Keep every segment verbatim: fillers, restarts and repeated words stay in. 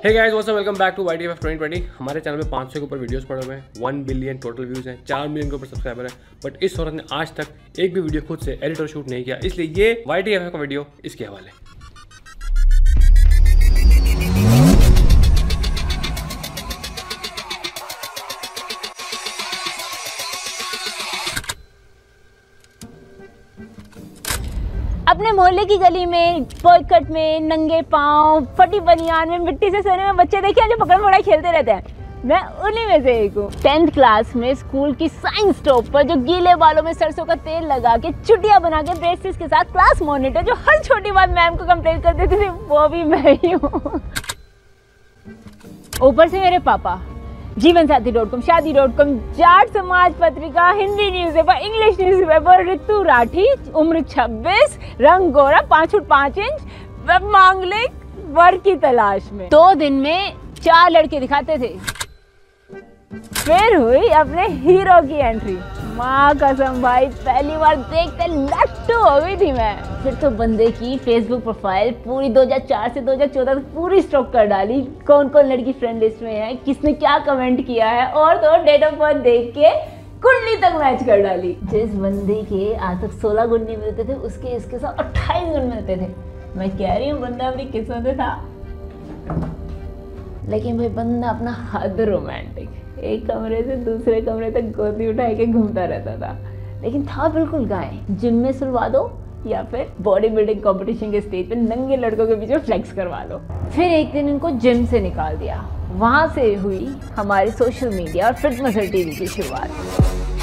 Hey guys what's up, welcome back to Y T F twenty twenty. हमारे channel में पाँच सौ के ऊपर वीडियोस पड़े हुए हैं, वन बिलियन टोटल व्यूज़ हैं, चार मिलियन के ऊपर सब्सक्राइबर हैं। बट इस औरत ने आज तक एक भी वीडियो खुद से एडिट और शूट नहीं किया, इसलिए ये वाई टी एफ का वीडियो इसके हवाले। अपने मोहल्ले की गली में बॉयकट में नंगे पाँव फटी बनियान में मिट्टी से सोने में बच्चे देखे जो पकड़ पकड़ाई खेलते रहते हैं। मैं उन्हीं में से एक हूँ। टेंथ क्लास में स्कूल की साइंस टॉप पर जो गीले बालों में सरसों का तेल लगा के चुटिया बना के ब्रेसेस के साथ क्लास मॉनिटर जो हर छोटी बात मैम को कंप्लेन कर देती थी, वो भी मैं ही हूँ। ऊपर से मेरे पापा Jeevan Sathi dot com, Shaadi dot com, Jat Samaj Patrika, Hindi newspaper, English newspaper, Ritu Rathi, उम्र छब्बीस, रंग गोरा, पाँच फुट पाँच इंच, वेब मांगलिक, वर की तलाश में। दो दिन में चार लड़के दिखाते थे। फिर हुई अपने हीरो की एंट्री। माँ कसम भाई, पहली बार देखते लट्टू हो गई थी मैं। फिर तो बंदे की फेसबुक प्रोफाइल पूरी दो हज़ार चार से दो हज़ार चौदह तक पूरी स्टॉक कर डाली, कौन कौन लड़की फ्रेंड लिस्ट में है, किसने क्या कमेंट किया है, और तो डेट ऑफ बर्थ देख के कुंडली तक मैच कर डाली। जिस बंदे के आज तक सोलह गुण नहीं मिलते थे, उसके इसके साथ अट्ठाईस गुण मिलते थे। मैं कह रही हूँ बंदा अपनी किस्मत में था, लेकिन भाई बंदा अपना हद रोमांटिक, एक कमरे से दूसरे कमरे तक गोदी उठा के घूमता रहता था, लेकिन था बिल्कुल गाय। जिम में सुलवा दो या फिर बॉडी बिल्डिंग कंपटीशन के स्टेज पे नंगे लड़कों के बीच में फ्लेक्स करवा लो। फिर एक दिन इनको जिम से निकाल दिया। वहां से हुई हमारी सोशल मीडिया और फिट मसल टीवी की शुरुआत।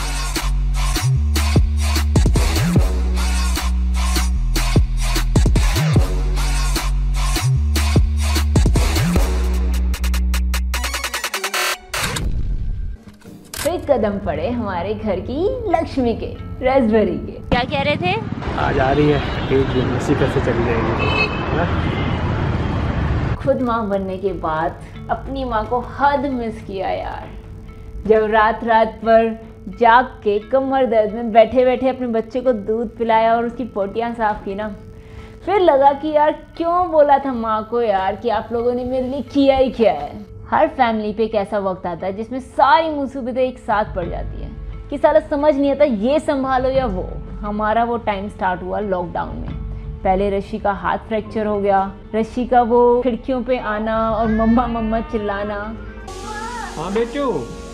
कदम पड़े हमारे घर की लक्ष्मी के, रास्पबेरी के। क्या कह रहे थे? आज आ रही है, एक दिन इसी पर से चली जाएगी ना? खुद माँ बनने के बाद अपनी माँ को हद मिस किया यार। जब रात रात पर जाग के कमर दर्द में बैठे बैठे अपने बच्चे को दूध पिलाया और उसकी पोटियाँ साफ की ना, फिर लगा कि यार क्यों बोला था माँ को यार कि आप लोगों ने मेरे लिए किया ही क्या है। हर फैमिली पे एक ऐसा वक्त आता है जिसमें सारी मुसीबतें एक साथ पड़ जाती हैं कि साला समझ नहीं आता ये संभालो या वो। हमारा वो टाइम स्टार्ट हुआ लॉकडाउन में। पहले रशी का हाथ फ्रैक्चर हो गया, रशी का वो खिड़कियों पे आना और मम्मा मम्मा चिल्लाना। हाँ बेटू,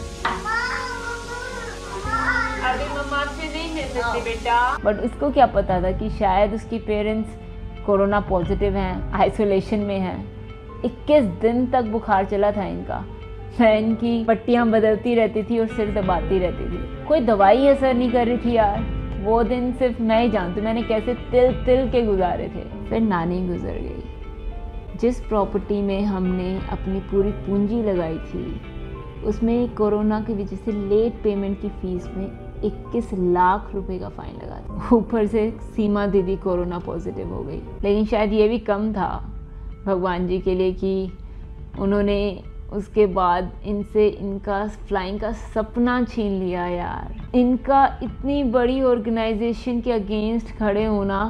अभी मम्मा से नहीं मिल सकती बेटा। बट उसको क्या पता था कि शायद उसकी पेरेंट्स कोरोना पॉजिटिव हैं, आइसोलेशन में हैं। इक्कीस दिन तक बुखार चला था इनका। मैं इनकी पट्टियाँ बदलती रहती थी और सिर दबाती रहती थी, कोई दवाई असर नहीं कर रही थी यार। वो दिन सिर्फ मैं ही जानती मैंने कैसे तिल तिल के गुजारे थे। फिर नानी गुजर गई। जिस प्रॉपर्टी में हमने अपनी पूरी पूंजी लगाई थी, उसमें कोरोना की वजह से लेट पेमेंट की फीस में इक्कीस लाख रुपए का फाइन लगा था। ऊपर से सीमा दीदी कोरोना पॉजिटिव हो गई। लेकिन शायद ये भी कम था भगवान जी के लिए कि उन्होंने उसके बाद इनसे इनका फ्लाइंग का सपना छीन लिया यार। इनका इतनी बड़ी ऑर्गेनाइजेशन के अगेंस्ट खड़े होना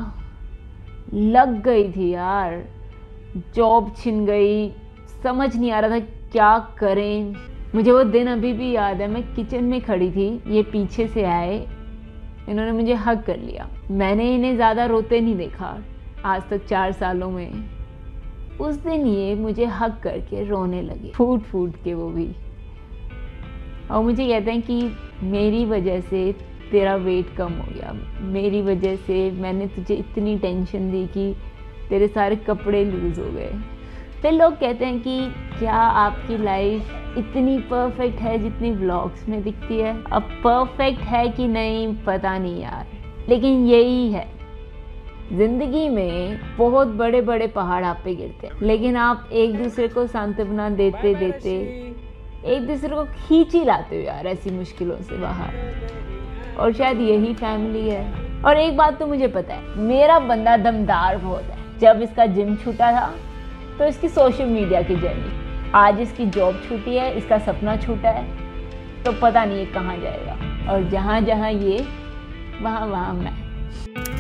लग गई थी यार। जॉब छिन गई, समझ नहीं आ रहा था क्या करें। मुझे वो दिन अभी भी याद है। मैं किचन में खड़ी थी, ये पीछे से आए, इन्होंने मुझे हग कर लिया। मैंने इन्हें ज़्यादा रोते नहीं देखा आज तक चार सालों में। उस दिन ये मुझे हग करके रोने लगे, फूट फूट के वो भी। और मुझे कहते हैं कि मेरी वजह से तेरा वेट कम हो गया, मेरी वजह से मैंने तुझे इतनी टेंशन दी कि तेरे सारे कपड़े लूज़ हो गए। फिर लोग कहते हैं कि क्या आपकी लाइफ इतनी परफेक्ट है जितनी व्लॉग्स में दिखती है? अब परफेक्ट है कि नहीं पता नहीं यार, लेकिन यही है जिंदगी में। बहुत बड़े बड़े पहाड़ आप पे गिरते हैं, लेकिन आप एक दूसरे को सांत्वना देते देते एक दूसरे को खींच ही लाते हो यार ऐसी मुश्किलों से बाहर। और शायद यही फैमिली है। और एक बात तो मुझे पता है, मेरा बंदा दमदार बहुत है। जब इसका जिम छूटा था तो इसकी सोशल मीडिया की जर्नी, आज इसकी जॉब छूटी है, इसका सपना छूटा है, तो पता नहीं ये कहाँ जाएगा। और जहाँ जहाँ ये, वहाँ वहाँ मैं।